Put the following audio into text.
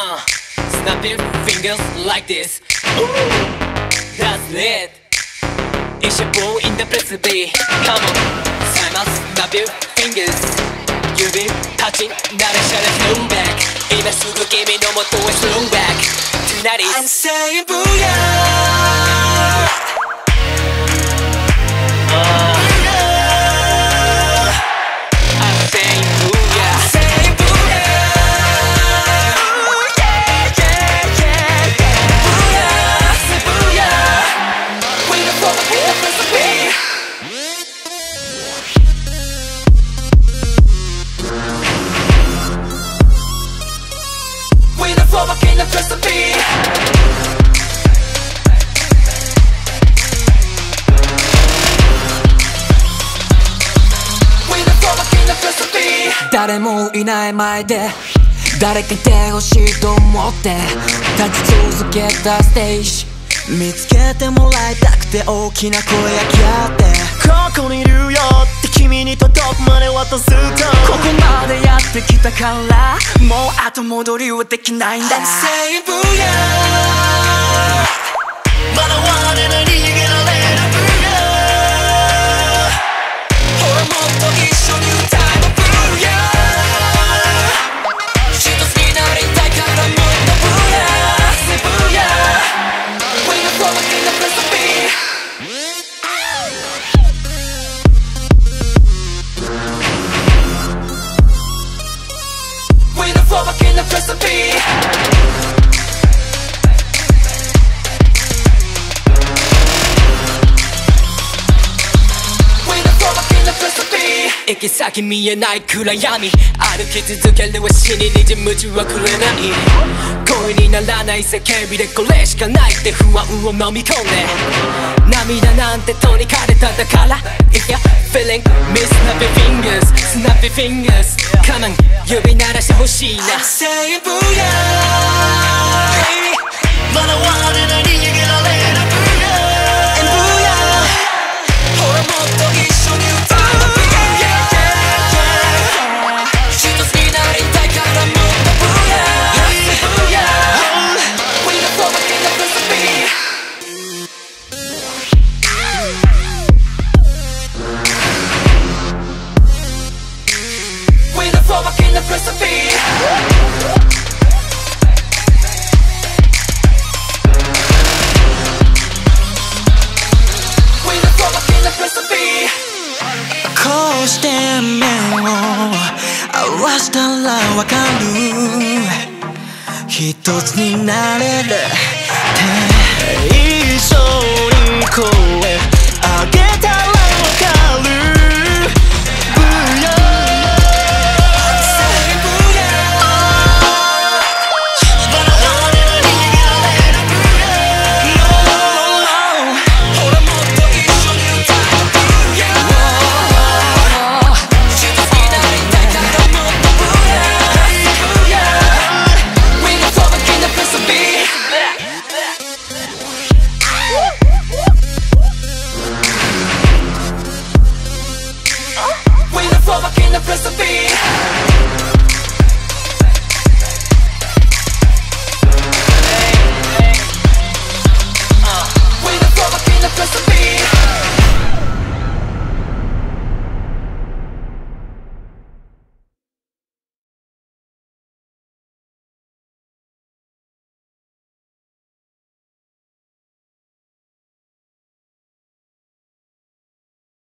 Snap your fingers like this. Ooh, that's it. It's your ball in the place to be. Come on, Simon, snap your fingers. You've been touching, not a shot of no back. 今すぐ君の元へ slow back. Tonight is I'm saying booyah. In the recipe. With the fork in the recipe. 誰もいない前で誰かいてほしいと思って立ち続けたステージ見つけてもらいたくて大きな声がき合ってここにいるよって君に届くまで渡すとここまでやってきたからもう後戻りはできないんだ I'm saying booyah まだ我で逃げられる booyah ほらもっと一緒に歌えば booyah 一つになりたいからもっと booyah Say booyah We're the fork in the recipe We're the fork in the recipe行き先見えない暗闇歩き続けるわ死ににじむじはくれない声にならない叫びでこれしかないって不安を飲み込んで涙なんてとにかれただから If you're feeling me snap your fingers snap your fingers Come on 指鳴らしてほしいな I'm saying booyah まだ我で逃げられる booyah And booyah ほらもっと一緒に歌えば in the recipe. We the fork in the recipe. こうして目を合わしたらわかる一つになれるって一緒に声上げたらわかる Fork in the recipe.